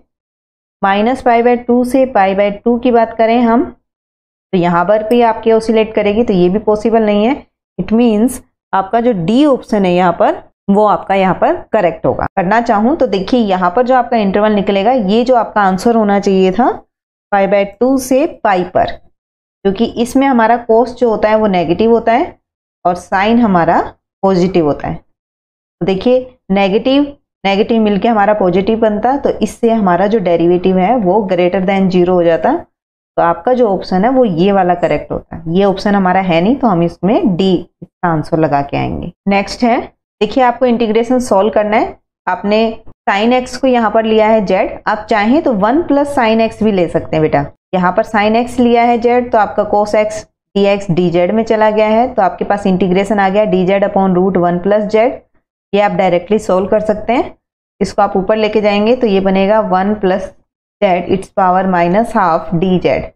माइनस पाई बाय टू से पाई बाय टू की बात करें हम, तो यहाँ पर भी आपकी ऑसिलेट करेगी, तो ये भी पॉसिबल नहीं है। इट मीन्स आपका जो डी ऑप्शन है यहाँ पर वो आपका यहाँ पर करेक्ट होगा। करना चाहूँ तो देखिए यहाँ पर जो आपका इंटरवल निकलेगा, ये जो आपका आंसर होना चाहिए था पाई बाय टू से पाई पर, क्योंकि इसमें हमारा कोस जो होता है वो नेगेटिव होता है और साइन हमारा पॉजिटिव होता है। तो देखिए नेगेटिव नेगेटिव मिलके हमारा पॉजिटिव बनता, तो इससे हमारा जो डेरिवेटिव है वो ग्रेटर देन जीरो हो जाता। तो आपका जो ऑप्शन है वो ये वाला करेक्ट होता है। ये ऑप्शन हमारा है नहीं, तो हम इसमें डी इसका आंसर लगा के आएंगे। नेक्स्ट है, देखिए आपको इंटीग्रेशन सॉल्व करना है। आपने साइन एक्स को यहाँ पर लिया है जेड, आप चाहें तो वन प्लस साइन एक्स भी ले सकते हैं बेटा। यहाँ पर साइन एक्स लिया है जेड, तो आपका cos x d x d z में चला गया है, तो आपके पास इंटीग्रेशन आ गया d z upon root one plus z. ये आप डायरेक्टली सोल्व कर सकते हैं। इसको आप ऊपर लेके जाएंगे तो ये बनेगा one plus z its power minus half d z.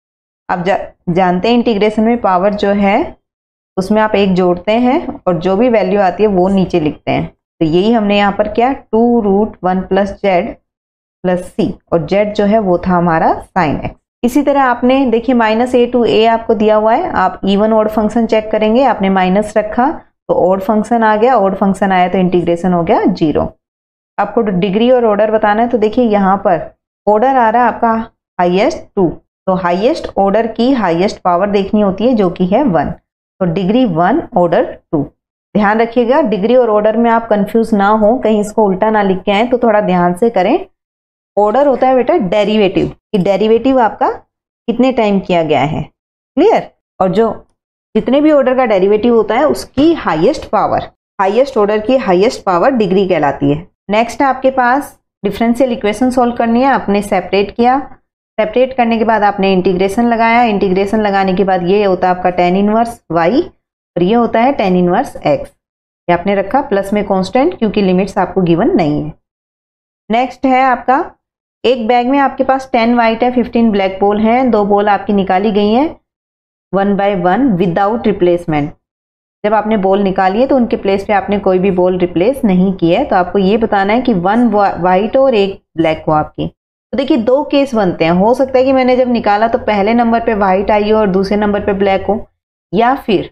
आप जा, जानते हैं इंटीग्रेशन में पावर जो है उसमें आप एक जोड़ते हैं और जो भी वैल्यू आती है वो नीचे लिखते हैं। तो यही हमने यहाँ पर किया, to root one plus Z plus C, और जेड जो है वो था हमारा साइन एक्स। इसी तरह आपने देखिए माइनस ए टू ए आपको दिया हुआ है, आप इवन ऑड फंक्शन चेक करेंगे, आपने माइनस रखा तो ऑड फंक्शन आ गया, ऑड फंक्शन आया तो इंटीग्रेशन हो गया जीरो। आपको डिग्री और ऑर्डर बताना है, तो देखिए यहाँ पर ऑर्डर आ रहा है आपका हाईएस्ट टू, तो हाईएस्ट ऑर्डर की हाईएस्ट पावर देखनी होती है जो कि है वन, तो डिग्री वन ऑर्डर टू। ध्यान रखिएगा डिग्री और ऑर्डर में आप कंफ्यूज ना हो, कहीं इसको उल्टा ना लिख के आए, तो थोड़ा ध्यान से करें। ऑर्डर होता है बेटा डेरिवेटिव, कि डेरिवेटिव आपका कितने टाइम किया गया है, क्लियर। और जो जितने भी ऑर्डर का डेरिवेटिव होता है उसकी हाईएस्ट पावर, हाईएस्ट ऑर्डर की हाईएस्ट पावर डिग्री कहलाती है। नेक्स्ट है आपके पास डिफरेंशियल इक्वेशन सॉल्व करनी है। आपने सेपरेट किया, सेपरेट करने के बाद आपने इंटीग्रेशन लगाया, इंटीग्रेशन लगाने के बाद ये होता है आपका टेन इनवर्स वाई और ये होता है टेन इनवर्स एक्स। ये आपने रखा प्लस में कांस्टेंट, क्योंकि लिमिट्स आपको गिवन नहीं है। नेक्स्ट है आपका, एक बैग में आपके पास टेन वाइट है, फिफ्टीन ब्लैक बॉल हैं, दो बॉल आपकी निकाली गई हैं one by one without replacement. जब आपने बॉल निकाली है तो उनके प्लेस पे आपने कोई भी बॉल रिप्लेस नहीं किया है, तो आपको ये बताना है कि वन वाइट और एक ब्लैक हो आपकी। तो देखिए दो केस बनते हैं, हो सकता है कि मैंने जब निकाला तो पहले नंबर पे व्हाइट आई हो और दूसरे नंबर पे ब्लैक हो, या फिर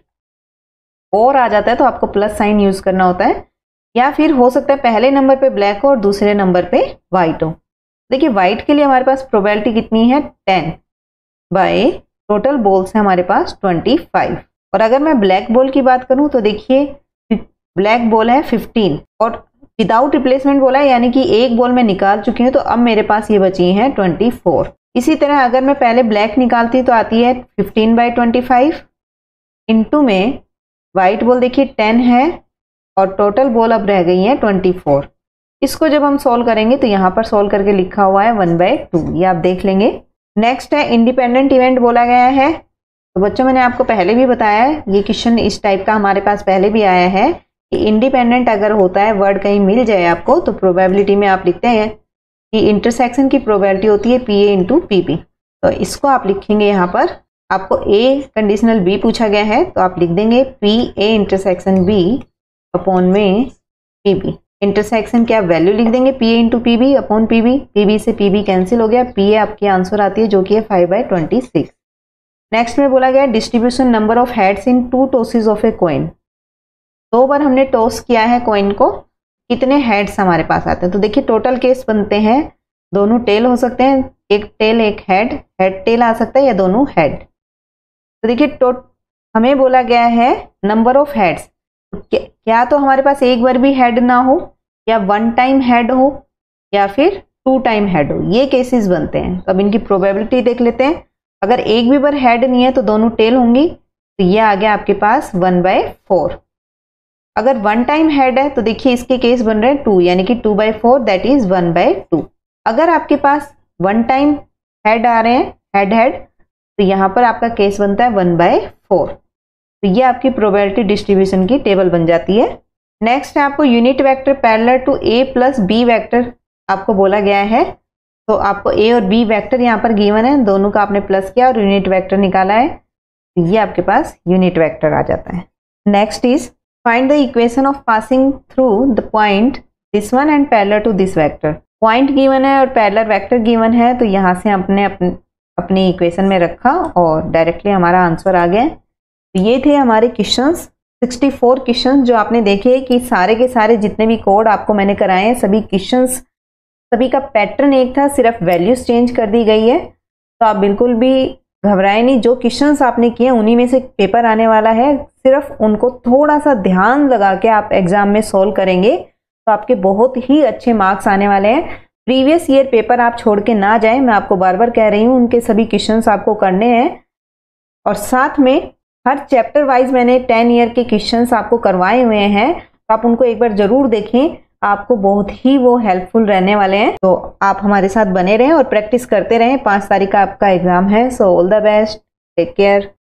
और आ जाता है तो आपको प्लस साइन यूज करना होता है, या फिर हो सकता है पहले नंबर पे ब्लैक हो और दूसरे नंबर पे व्हाइट हो। देखिए व्हाइट के लिए हमारे पास प्रोबेबिलिटी कितनी है, टेन बाय टोटल बॉल्स है हमारे पास ट्वेंटी फाइव। और अगर मैं ब्लैक बॉल की बात करूं तो देखिए ब्लैक बॉल है फिफ्टीन और विदाउट रिप्लेसमेंट बोला है, यानी कि एक बॉल मैं निकाल चुकी हूँ, तो अब मेरे पास ये बची हैं ट्वेंटी फोर। इसी तरह अगर मैं पहले ब्लैक निकालती तो आती है fifteen by twenty five into में वाइट बॉल देखिए टेन है और टोटल बॉल अब रह गई है ट्वेंटी फोर। इसको जब हम सॉल्व करेंगे तो यहाँ पर सॉल्व करके लिखा हुआ है वन बाई टू, ये आप देख लेंगे। नेक्स्ट है इंडिपेंडेंट इवेंट बोला गया है। तो बच्चों मैंने आपको पहले भी बताया है, ये क्वेश्चन इस टाइप का हमारे पास पहले भी आया है कि इंडिपेंडेंट अगर होता है, वर्ड कहीं मिल जाए आपको, तो प्रोबेबिलिटी में आप लिखते हैं कि इंटरसेक्शन की प्रोबेबिलिटी होती है P A into P B. तो इसको आप लिखेंगे यहाँ पर, आपको ए कंडीशनल बी पूछा गया है तो आप लिख देंगे P A intersection B upon में पी बी। इंटरसेक्शन क्या वैल्यू लिख देंगे P A into P B upon P B, P B से पी बी कैंसिल हो गया, पी ए आपकी आंसर आती है जो कि है five by twenty six. Next में बोला गया distribution number of heads in two tosses of a coin. दो बार हमने टॉस किया है कॉइन को, कितने हेड्स हमारे पास आते हैं। तो देखिए टोटल केस बनते हैं, दोनों टेल हो सकते हैं, एक टेल एक हेड, हेड टेल आ सकता है या दोनों हेड। तो देखिए हमें बोला गया है नंबर ऑफ हेड्स, क्या तो हमारे पास एक बार भी हेड ना हो, या वन टाइम हेड हो, या फिर टू टाइम हेड हो, ये केसेस बनते हैं। तो अब इनकी प्रोबेबिलिटी देख लेते हैं। अगर एक भी बार हेड नहीं है तो दोनों टेल होंगी, तो ये आ गया आपके पास वन बाय फोर। अगर वन टाइम हेड है तो देखिए इसके केस बन रहे हैं टू, यानी कि two by four that is one by two. अगर आपके पास वन टाइम हेड आ रहे हैं, हेड हेड, तो यहाँ पर आपका केस बनता है वन बाई फोर। तो ये आपकी प्रोबेबिलिटी डिस्ट्रीब्यूशन की टेबल बन जाती है। नेक्स्ट है आपको unit vector parallel to A plus B vector आपको बोला गया है। तो आपको ए और बी वेक्टर यहाँ पर गिवन है, दोनों का आपने प्लस किया और यूनिट वेक्टर निकाला है, तो ये आपके पास यूनिट वेक्टर आ जाता है। Next is find the equation of passing through the point this one and parallel to this vector. Point given है और पैरेलल वेक्टर गिवन है, तो यहाँ से हमने अपने अपनी इक्वेशन में रखा और डायरेक्टली हमारा आंसर आ गया। तो ये थे हमारे क्वेश्चंस, सिक्सटी फोर क्वेश्चन जो आपने देखे कि सारे के सारे जितने भी कोड आपको मैंने कराए हैं, सभी क्वेश्चंस, सभी का पैटर्न एक था, सिर्फ वैल्यूज चेंज कर दी गई है। तो आप बिल्कुल भी घबराए नहीं, जो क्वेश्चंस आपने किए उन्हीं में से पेपर आने वाला है, सिर्फ उनको थोड़ा सा ध्यान लगा के आप एग्जाम में सोल्व करेंगे तो आपके बहुत ही अच्छे मार्क्स आने वाले हैं। प्रीवियस ईयर पेपर आप छोड़ के ना जाएं, मैं आपको बार बार कह रही हूँ, उनके सभी क्वेश्चंस आपको करने हैं। और साथ में हर चैप्टर वाइज मैंने टेन ईयर के क्वेश्चंस आपको करवाए हुए हैं, तो आप उनको एक बार जरूर देखें, आपको बहुत ही वो हेल्पफुल रहने वाले हैं। तो आप हमारे साथ बने रहें और प्रैक्टिस करते रहें। पाँच तारीख का आपका एग्जाम है। So all the best, take care.